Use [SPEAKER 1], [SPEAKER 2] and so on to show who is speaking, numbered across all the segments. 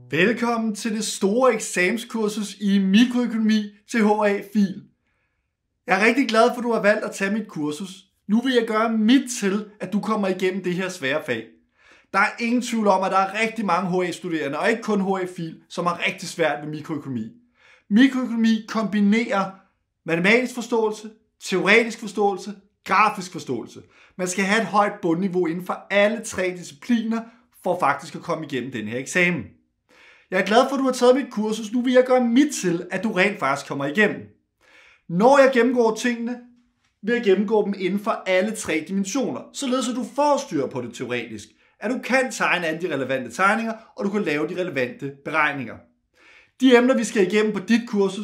[SPEAKER 1] Velkommen til det store eksamenskursus i mikroøkonomi til HA Fil. Jeg er rigtig glad for, at du har valgt at tage mit kursus. Nu vil jeg gøre mit til, at du kommer igennem det her svære fag. Der er ingen tvivl om, at der er rigtig mange HA-studerende, og ikke kun HA Fil, som har rigtig svært ved mikroøkonomi. Mikroøkonomi kombinerer matematisk forståelse, teoretisk forståelse, grafisk forståelse. Man skal have et højt bundniveau inden for alle tre discipliner, for faktisk at komme igennem den her eksamen. Jeg er glad for, at du har taget mit kursus. Nu vil jeg gøre mit til, at du rent faktisk kommer igennem. Når jeg gennemgår tingene, vil jeg gennemgå dem inden for alle tre dimensioner, således at du får styr på det teoretisk, at du kan tegne alle de relevante tegninger, og du kan lave de relevante beregninger. De emner, vi skal igennem på dit kursus,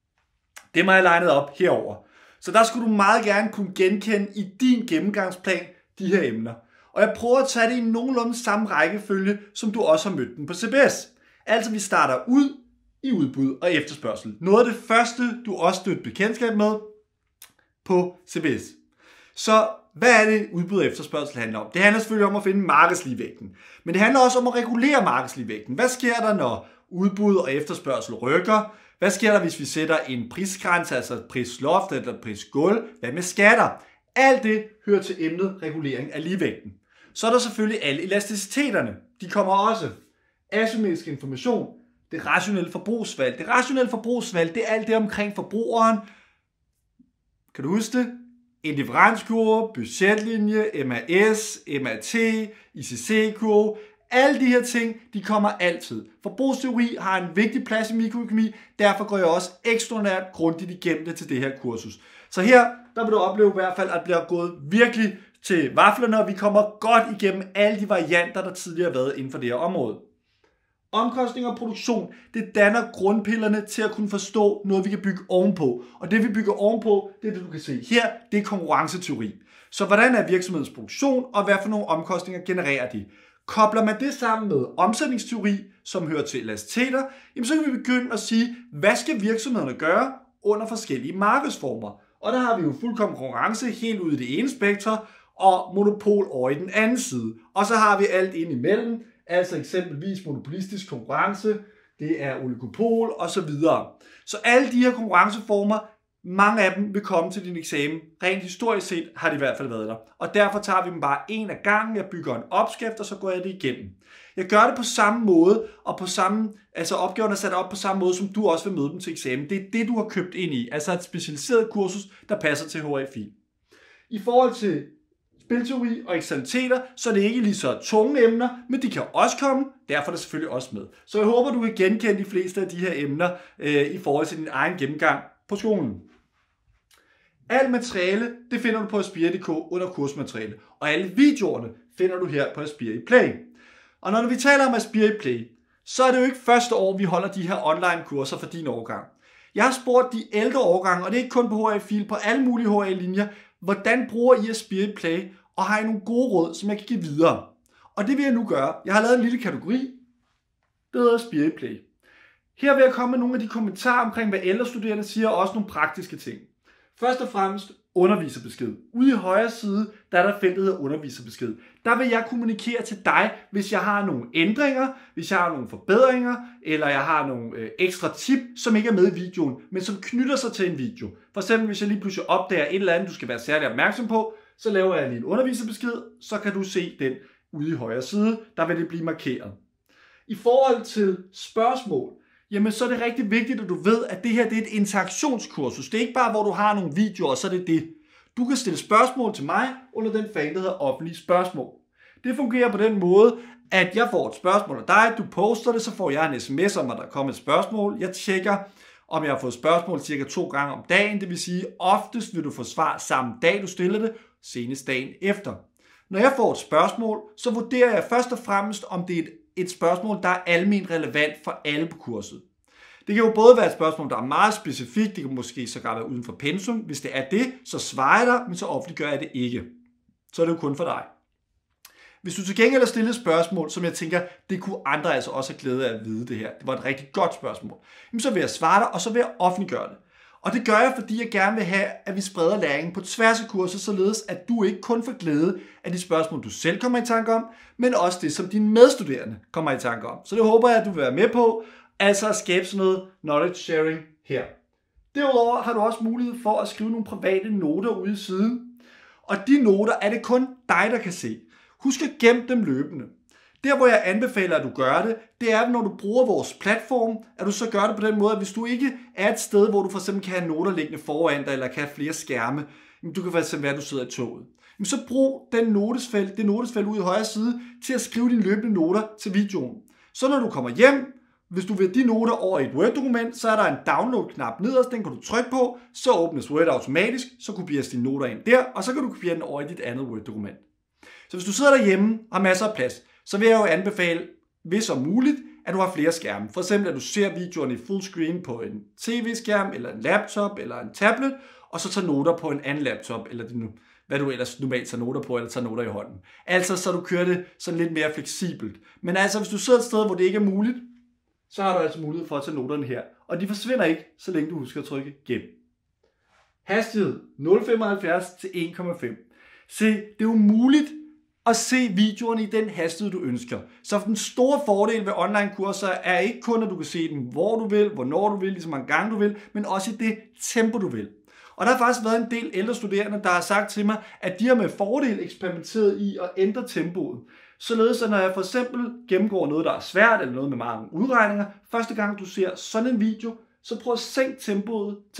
[SPEAKER 1] dem har jeg legnet op herover. Så der skulle du meget gerne kunne genkende i din gennemgangsplan de her emner. Og jeg prøver at tage det i nogenlunde samme rækkefølge, som du også har mødt den på CBS. Altså vi starter ud i udbud og efterspørgsel. Noget af det første, du også stødte bekendtskab med på CBS. Så hvad er det udbud og efterspørgsel handler om? Det handler selvfølgelig om at finde markedsligevægten. Men det handler også om at regulere markedsligevægten. Hvad sker der, når udbud og efterspørgsel rykker? Hvad sker der, hvis vi sætter en prisgrænse, altså et prisloft eller et prisgulv? Hvad med skatter? Alt det hører til emnet regulering af ligevægten. Så er der selvfølgelig alle elasticiteterne. De kommer også. Asymmetrisk information, det rationelle forbrugsvalg. Det rationelle forbrugsvalg, det er alt det omkring forbrugeren. Kan du huske det? Indifferenskurve, budgetlinje, MAS, MAT, ICC-kurve. Alle de her ting, de kommer altid. Forbrugsteori har en vigtig plads i mikroøkonomi, derfor går jeg også ekstraordinært grundigt igennem det til det her kursus. Så her, der vil du opleve i hvert fald, at det bliver gået virkelig til vaflerne, og vi kommer godt igennem alle de varianter, der tidligere har været inden for det her område. Omkostninger og produktion, det danner grundpillerne til at kunne forstå noget, vi kan bygge ovenpå. Og det vi bygger ovenpå, det er det, du kan se her, det er konkurrenceteori. Så hvordan er virksomhedens produktion, og hvad for nogle omkostninger genererer de? Kobler man det sammen med omsætningsteori, som hører til elasticiteter, så kan vi begynde at sige, hvad skal virksomhederne gøre under forskellige markedsformer? Og der har vi jo fuldkommen konkurrence helt ude i det ene spektrum, og monopol over i den anden side. Og så har vi alt ind imellem, altså eksempelvis monopolistisk konkurrence, det er oligopol osv. Så alle de her konkurrenceformer, mange af dem vil komme til din eksamen. Rent historisk set har de i hvert fald været der. Og derfor tager vi dem bare en af gangen. Jeg bygger en opskrift, og så går jeg det igennem. Jeg gør det på samme måde, og på samme, altså opgaven er sat op på samme måde, som du også vil møde dem til eksamen. Det er det, du har købt ind i. Altså et specialiseret kursus, der passer til HA Fil. I forhold til spilteori og eksternaliteter, så er det ikke lige så tunge emner, men de kan også komme, derfor er det selvfølgelig også med. Så jeg håber, du kan genkende de fleste af de her emner i forhold til din egen gennemgang på skolen. Alt materiale, det finder du på Aspire.dk under kursmateriale, og alle videoerne finder du her på Aspire i Play. Og når vi taler om Aspire i Play, så er det jo ikke første år, vi holder de her online kurser for din årgang. Jeg har spurgt de ældre årgange, og det er ikke kun på HA Fil, på alle mulige HA-linjer, hvordan bruger I Aspire i Play, og har I nogle gode råd, som jeg kan give videre. Og det vil jeg nu gøre. Jeg har lavet en lille kategori, der hedder Aspire i Play. Her vil jeg komme med nogle af de kommentarer omkring, hvad ældre studerende siger, og også nogle praktiske ting. Først og fremmest underviserbesked. Ude i højre side, der er der feltet, der hedder underviserbesked. Der vil jeg kommunikere til dig, hvis jeg har nogle ændringer, hvis jeg har nogle forbedringer, eller jeg har nogle ekstra tip, som ikke er med i videoen, men som knytter sig til en video. For eksempel, hvis jeg lige pludselig opdager et eller andet, du skal være særlig opmærksom på, så laver jeg lige en underviserbesked, så kan du se den ude i højre side, der vil det blive markeret. I forhold til spørgsmål, jamen så er det rigtig vigtigt, at du ved, at det her det er et interaktionskursus. Det er ikke bare, hvor du har nogle videoer, og så er det det. Du kan stille spørgsmål til mig under den fane, der hedder offentlige spørgsmål. Det fungerer på den måde, at jeg får et spørgsmål af dig, du poster det, så får jeg en sms om, at der er kommet et spørgsmål. Jeg tjekker, om jeg har fået spørgsmål cirka 2 gange om dagen. Det vil sige, oftest vil du få svar samme dag, du stiller det, senest dagen efter. Når jeg får et spørgsmål, så vurderer jeg først og fremmest, om det er et spørgsmål, der er alment relevant for alle på kurset. Det kan jo både være et spørgsmål, der er meget specifikt, det kan måske sågar være uden for pensum. Hvis det er det, så svarer jeg dig, men så offentliggør jeg det ikke. Så er det jo kun for dig. Hvis du til gengæld har stillet et spørgsmål, som jeg tænker, det kunne andre altså også have glæde af at vide det her. Det var et rigtig godt spørgsmål. Så vil jeg svare dig, og så vil jeg offentliggøre det. Og det gør jeg, fordi jeg gerne vil have, at vi spreder læringen på tværs af kurser, således at du ikke kun får glæde af de spørgsmål, du selv kommer i tanke om, men også det, som dine medstuderende kommer i tanke om. Så det håber jeg, at du vil være med på, altså at skabe sådan noget knowledge sharing her. Derudover har du også mulighed for at skrive nogle private noter ude i siden. Og de noter er det kun dig, der kan se. Husk at gemme dem løbende. Der, hvor jeg anbefaler, at du gør det, det er, når du bruger vores platform, at du så gør det på den måde, at hvis du ikke er et sted, hvor du for eksempel kan have noter liggende foran dig, eller kan have flere skærme, du kan for eksempel være, at du sidder i toget. Så brug det notesfelt ude i højre side, til at skrive dine løbende noter til videoen. Så når du kommer hjem, hvis du vil de noter over i et Word-dokument, så er der en download-knap nederst, den kan du trykke på, så åbnes Word automatisk, så kopieres dine noter ind der, og så kan du kopiere den over i dit andet Word-dokument. Så hvis du sidder derhjemme og har masser af plads, så vil jeg jo anbefale, hvis om muligt, at du har flere skærme. For eksempel, at du ser videoerne i full screen på en tv-skærm, eller en laptop, eller en tablet, og så tager noter på en anden laptop, eller hvad du ellers normalt tager noter på, eller tager noter i hånden. Altså, så du kører det sådan lidt mere fleksibelt. Men altså, hvis du sidder et sted, hvor det ikke er muligt, så har du altså mulighed for at tage noterne her. Og de forsvinder ikke, så længe du husker at trykke gem. Hastighed 0,75 til 1,5. Se, det er jo muligt at se videoerne i den hastighed, du ønsker. Så den store fordel ved online-kurser er ikke kun, at du kan se dem, hvor du vil, hvornår du vil, lige så mange gange du vil, men også i det tempo, du vil. Og der har faktisk været en del ældre studerende, der har sagt til mig, at de har med fordel eksperimenteret i at ændre tempoet. Således, at når jeg for eksempel gennemgår noget, der er svært, eller noget med mange udregninger, første gang du ser sådan en video, så prøv at sænke tempoet til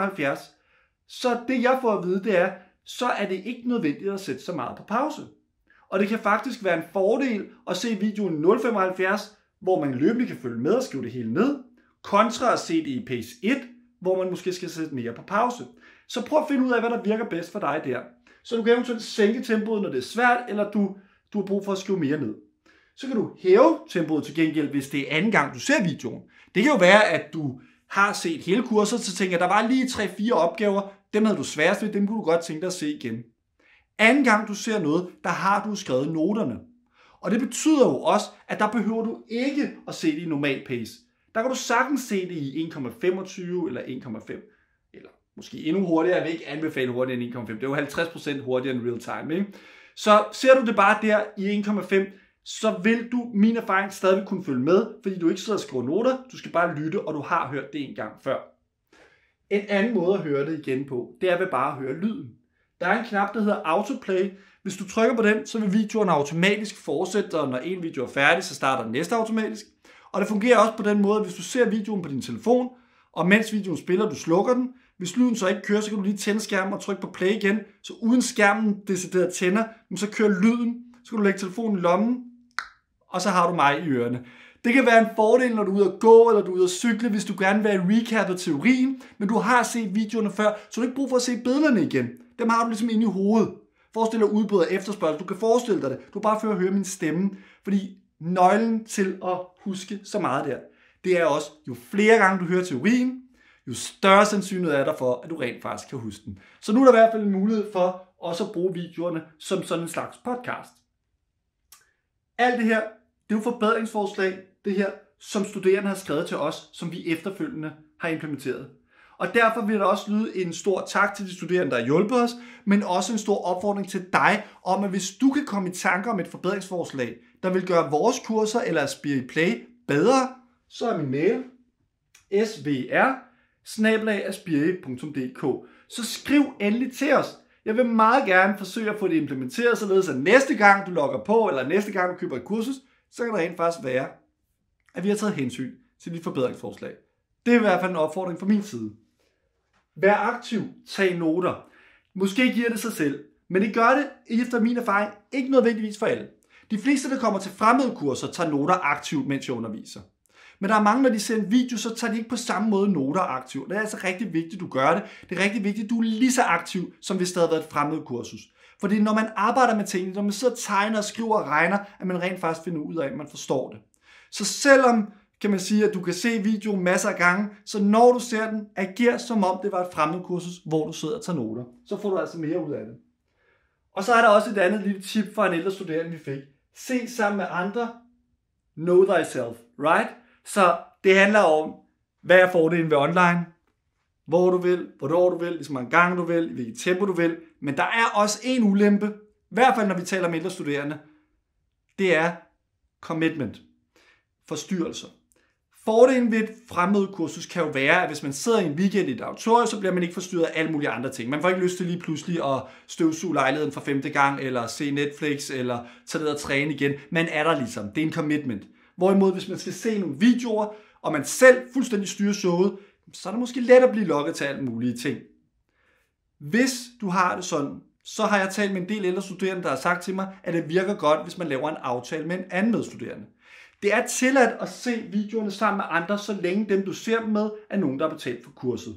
[SPEAKER 1] 0,75. Så det jeg får at vide, det er, så er det ikke nødvendigt at sætte så meget på pause. Og det kan faktisk være en fordel at se videoen 0,75, hvor man løbende kan følge med og skrive det hele ned, kontra at se det i pace 1, hvor man måske skal sætte mere på pause. Så prøv at finde ud af, hvad der virker bedst for dig der. Så du kan eventuelt sænke tempoet, når det er svært, eller du har brug for at skrive mere ned. Så kan du hæve tempoet til gengæld, hvis det er anden gang, du ser videoen. Det kan jo være, at du har set hele kurset, så tænker jeg, der var lige 3-4 opgaver, dem havde du sværest ved, dem kunne du godt tænke dig at se igen. Anden gang du ser noget, der har du skrevet noterne. Og det betyder jo også, at der behøver du ikke at se det i normal pace. Der kan du sagtens se det i 1,25 eller 1,5. Eller måske endnu hurtigere. Jeg vil ikke anbefale hurtigere end 1,5. Det er jo 50% hurtigere end real time, ikke? Så ser du det bare der i 1,5, så vil du, min erfaring, stadig kunne følge med, fordi du ikke sidder og skriver noter. Du skal bare lytte, og du har hørt det en gang før. En anden måde at høre det igen på, det er ved bare at høre lyden. Der er en knap, der hedder autoplay. Hvis du trykker på den, så vil videoen automatisk fortsætte, og når en video er færdig, så starter den næste automatisk. Og det fungerer også på den måde, at hvis du ser videoen på din telefon, og mens videoen spiller, du slukker den. Hvis lyden så ikke kører, så kan du lige tænde skærmen og trykke på play igen. Så uden skærmen decideret tænder, så kører lyden. Så kan du lægge telefonen i lommen, og så har du mig i ørerne. Det kan være en fordel, når du er ude at gå, eller du er ude at cykle, hvis du gerne vil have recappet teorien, men du har set videoerne før, så du ikke brug for at se billederne igen. Dem har du ligesom inde i hovedet. Forestil dig udbud og efterspørgsel. Du kan forestille dig det. Du bare får at høre min stemme, fordi nøglen til at huske så meget der, det er også, jo flere gange du hører teorien, jo større sandsynlighed er der for, at du rent faktisk kan huske den. Så nu er der i hvert fald en mulighed for også at bruge videoerne som sådan en slags podcast. Alt det her, det er jo forbedringsforslag, det her, som studerende har skrevet til os, som vi efterfølgende har implementeret. Og derfor vil der også lyde en stor tak til de studerende, der har hjulpet os, men også en stor opfordring til dig om, at hvis du kan komme i tanker om et forbedringsforslag, der vil gøre vores kurser eller Aspire Play bedre, så er min mail svr@aspire.dk. Så skriv endelig til os. Jeg vil meget gerne forsøge at få det implementeret, således at næste gang du logger på, eller næste gang du køber et kursus, så kan det rent faktisk være, at vi har taget hensyn til de forbedringsforslag. Det er i hvert fald en opfordring fra min side. Vær aktiv, tag noter. Måske giver det sig selv, men det gør det, efter min erfaring, ikke nødvendigvis for alle. De fleste, der kommer til fremmedkurser, tager noter aktivt, mens jeg underviser. Men der er mange, når de ser en video, så tager de ikke på samme måde noter aktivt. Det er altså rigtig vigtigt, at du gør det. Det er rigtig vigtigt, at du er lige så aktiv, som hvis det havde været et fremmedkursus. Fordi når man arbejder med tingene, når man sidder og tegner og skriver og regner, at man rent faktisk finder ud af, at man forstår det. Så selvom kan man sige, at du kan se videoen masser af gange, så når du ser den, ager som om det var et fremmedkursus, hvor du sidder og tager noter. Så får du altså mere ud af det. Og så er der også et andet lille tip fra en ældre studerende, vi fik. Se sammen med andre. Know thyself, right? Så det handler om, hvad er fordelen ved online? hvor du vil, hvornår du vil, lige så mange gange du vil, i hvilket tempo du vil. Men der er også en ulempe, i hvert fald når vi taler om ældre studerende. Det er commitment. Forstyrrelser. Fordelen ved et fremmødekursus kan jo være, at hvis man sidder i en weekend i et auditorium, så bliver man ikke forstyrret af alle mulige andre ting. Man får ikke lyst til lige pludselig at støvsuge lejligheden for 5. gang, eller se Netflix, eller tage ned og træne igen. Man er der ligesom. Det er en commitment. Hvorimod, hvis man skal se nogle videoer, og man selv fuldstændig styrer showet, så er det måske let at blive lokket til alle mulige ting. Hvis du har det sådan, så har jeg talt med en del ældre studerende, der har sagt til mig, at det virker godt, hvis man laver en aftale med en anden medstuderende. Det er tilladt at se videoerne sammen med andre, så længe dem, du ser dem med, er nogen, der har betalt for kurset.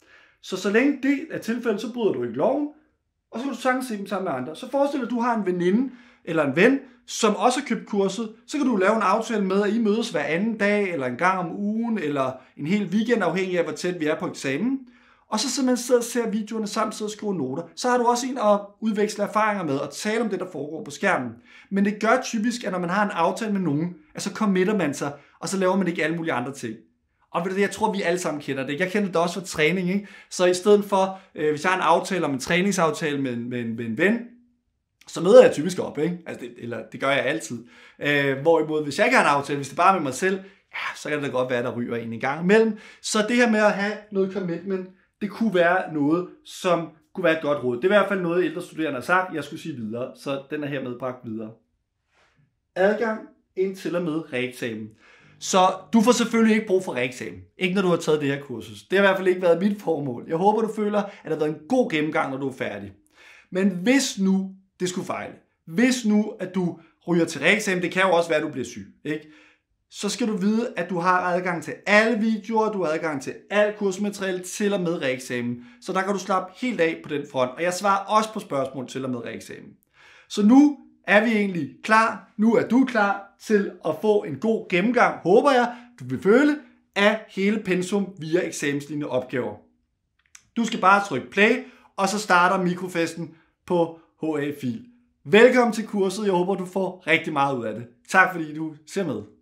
[SPEAKER 1] Så længe det er tilfældet, så bryder du ikke loven, og så kan du sagtens se dem sammen med andre. Så forestil dig, at du har en veninde eller en ven, som også har købt kurset. Så kan du lave en aftale med, at I mødes hver anden dag, eller en gang om ugen, eller en hel weekend, afhængig af, hvor tæt vi er på eksamen. Og så simpelthen sidder og ser videoerne sammen, sidder og skriver noter. Så har du også en at udveksle erfaringer med og tale om det, der foregår på skærmen. Men det gør typisk, at når man har en aftale med nogen, at så committer man sig, og så laver man ikke alle mulige andre ting. Og ved du, jeg tror, vi alle sammen kender det. Jeg kender det også fra træning, ikke? Så i stedet for, hvis jeg har en aftale om en træningsaftale med en ven, så møder jeg typisk op, ikke? Altså det gør jeg altid. Hvorimod, hvis jeg ikke har en aftale, hvis det bare er med mig selv, ja, så kan det godt være, at der ryger en gang imellem. Så det her med at have noget commitment, det kunne være noget, som kunne være et godt råd. Det er i hvert fald noget, ældre studerende har sagt, jeg skulle sige videre, så den er hermed bragt videre. Adgang ind til og med reeksamen. Så du får selvfølgelig ikke brug for reeksamen. Ikke når du har taget det her kursus. Det har i hvert fald ikke været mit formål. Jeg håber, du føler, at det har været en god gennemgang, når du er færdig. Men hvis nu det skulle fejle, hvis nu at du ryger til reeksamen, det kan jo også være, at du bliver syg, ikke? Så skal du vide, at du har adgang til alle videoer, du har adgang til alt kursmateriale til og med reeksamen. Så der kan du slappe helt af på den front. Og jeg svarer også på spørgsmål til og med reeksamen. Så nu er vi egentlig klar. Nu er du klar til at få en god gennemgang, håber jeg, du vil føle, af hele pensum via eksamenslignende opgaver. Du skal bare trykke play, og så starter mikrofesten på HA Fil. Velkommen til kurset. Jeg håber, du får rigtig meget ud af det. Tak fordi du ser med.